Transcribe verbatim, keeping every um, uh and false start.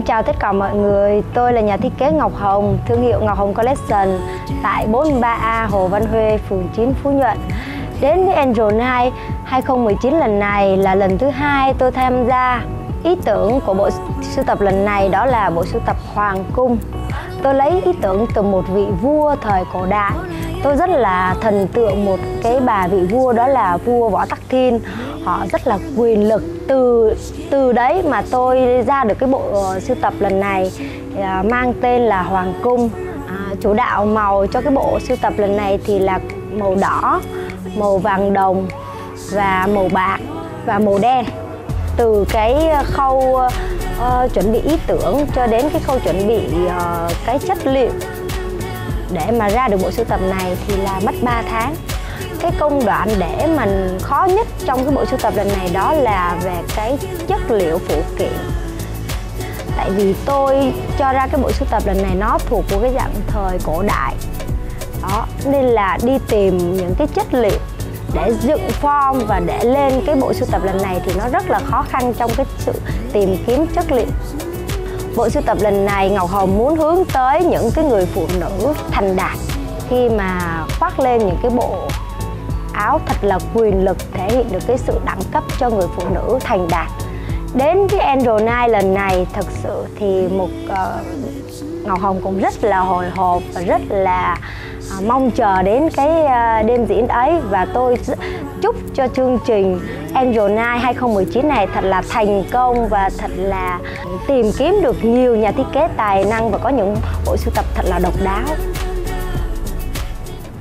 chào tất cả mọi người, tôi là nhà thiết kế Ngọc Hồng, thương hiệu Ngọc Hồng Collection tại bốn mươi ba A Hồ Văn Huê, phường chín, Phú Nhuận. Đến với Angel Night hai không một chín lần này là lần thứ hai tôi tham gia. Ý tưởng của bộ sưu tập lần này đó là bộ sưu tập Hoàng Cung. Tôi lấy ý tưởng từ một vị vua thời cổ đại. Tôi rất là thần tượng một cái bà vị vua, đó là vua Võ Tắc Thiên. Họ rất là quyền lực. Từ từ đấy mà tôi ra được cái bộ sưu tập lần này mang tên là Hoàng Cung. À, chủ đạo màu cho cái bộ sưu tập lần này thì là màu đỏ, màu vàng đồng và màu bạc và màu đen. Từ cái khâu uh, chuẩn bị ý tưởng cho đến cái khâu chuẩn bị uh, cái chất liệu để mà ra được bộ sưu tập này thì là mất ba tháng. Cái công đoạn để mà khó nhất trong cái bộ sưu tập lần này đó là về cái chất liệu phụ kiện. Tại vì tôi cho ra cái bộ sưu tập lần này nó thuộc của cái dạng thời cổ đại đó, nên là đi tìm những cái chất liệu để dựng form và để lên cái bộ sưu tập lần này thì nó rất là khó khăn trong cái sự tìm kiếm chất liệu. Bộ sưu tập lần này Ngọc Hồng muốn hướng tới những cái người phụ nữ thành đạt khi mà khoác lên những cái bộ áo thật là quyền lực, thể hiện được cái sự đẳng cấp cho người phụ nữ thành đạt. Đến với Angel Night lần này thật sự thì một uh, Ngọc Hồng cũng rất là hồi hộp và rất là uh, mong chờ đến cái uh, đêm diễn ấy, và tôi chúc cho chương trình Angel Night hai không một chín này thật là thành công và thật là tìm kiếm được nhiều nhà thiết kế tài năng và có những bộ sưu tập thật là độc đáo.